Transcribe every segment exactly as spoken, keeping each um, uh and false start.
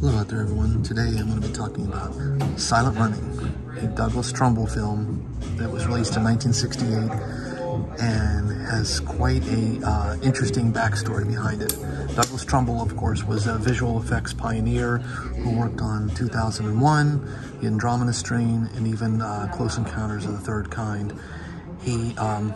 Hello out there, everyone. Today I'm going to be talking about Silent Running, a Douglas Trumbull film that was released in nineteen sixty-eight and has quite a uh, interesting backstory behind it. Douglas Trumbull, of course, was a visual effects pioneer who worked on two thousand one, The Andromeda Strain, and even uh, Close Encounters of the Third Kind. He, um,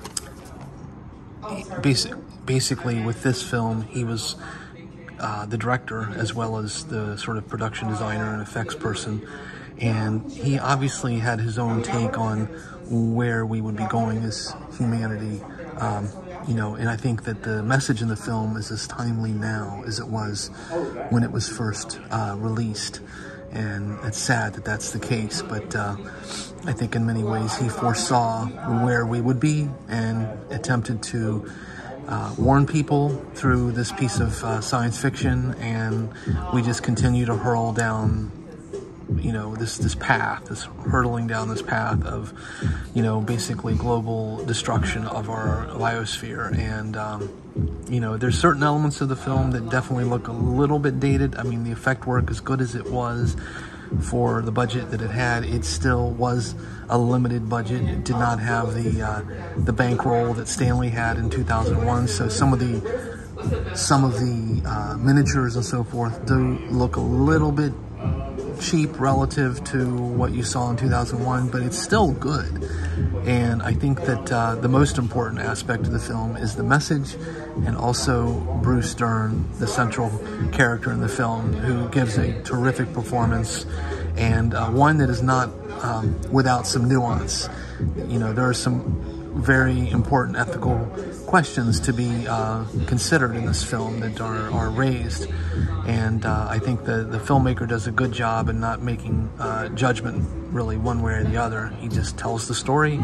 he basic, basically, with this film, he was Uh, the director as well as the sort of production designer and effects person, and he obviously had his own take on where we would be going as humanity, um, you know, and I think that the message in the film is as timely now as it was when it was first uh, released, and it's sad that that's the case, but uh, I think in many ways he foresaw where we would be and attempted to Uh, warn people through this piece of uh, science fiction, and we just continue to hurl down, you know, this this path, this hurtling down this path of, you know, basically global destruction of our biosphere. And um, you know, there's certain elements of the film that definitely look a little bit dated. I mean, the effect work, as good as it was for the budget that it had, it still was a limited budget. It did not have the uh, the bankroll that Stanley had in two thousand one. So some of the some of the uh, miniatures and so forth do look a little bit cheap relative to what you saw in two thousand one, but it's still good. And I think that uh, the most important aspect of the film is the message, and also Bruce Dern, the central character in the film, who gives a terrific performance, and uh, one that is not um, without some nuance. You know, there are some very important ethical questions to be uh, considered in this film that are, are raised, and uh, I think the, the filmmaker does a good job in not making uh, judgment really one way or the other. He just tells the story,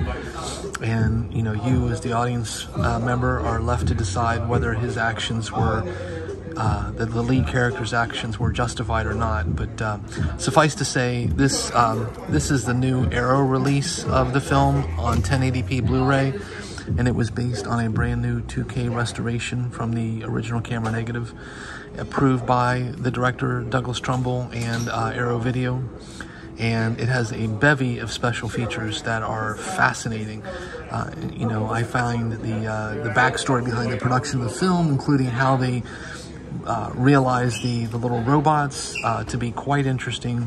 and you know, you as the audience uh, member are left to decide whether his actions were Uh, that the lead character's actions were justified or not. But uh, suffice to say, this um, this is the new Arrow release of the film on ten eighty p Blu-ray, and it was based on a brand new two K restoration from the original camera negative, approved by the director Douglas Trumbull and uh, Arrow Video. And it has a bevy of special features that are fascinating. Uh, you know, I find the uh, the backstory behind the production of the film, including how they Uh, realize the, the little robots uh, to be quite interesting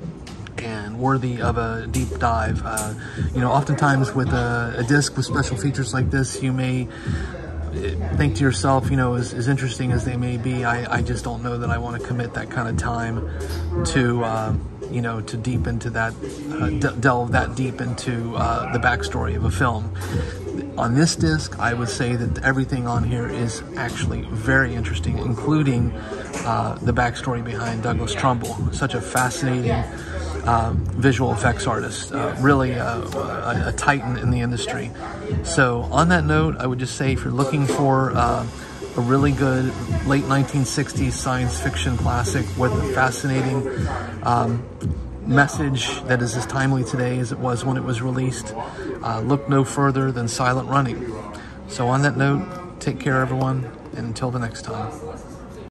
and worthy of a deep dive. Uh, you know, oftentimes with a, a disc with special features like this, you may think to yourself, you know, as, as interesting as they may be, I, I just don't know that I want to commit that kind of time to, uh, you know, to deep into that, uh, de delve that deep into uh, the backstory of a film. On this disc, I would say that everything on here is actually very interesting, including uh, the backstory behind Douglas Trumbull, such a fascinating uh, visual effects artist, uh, really a, a, a titan in the industry. So on that note, I would just say, if you're looking for uh, a really good late nineteen sixties science fiction classic with a fascinating um, message that is as timely today as it was when it was released, uh, look no further than Silent Running. So on that note, take care, everyone, and until the next time.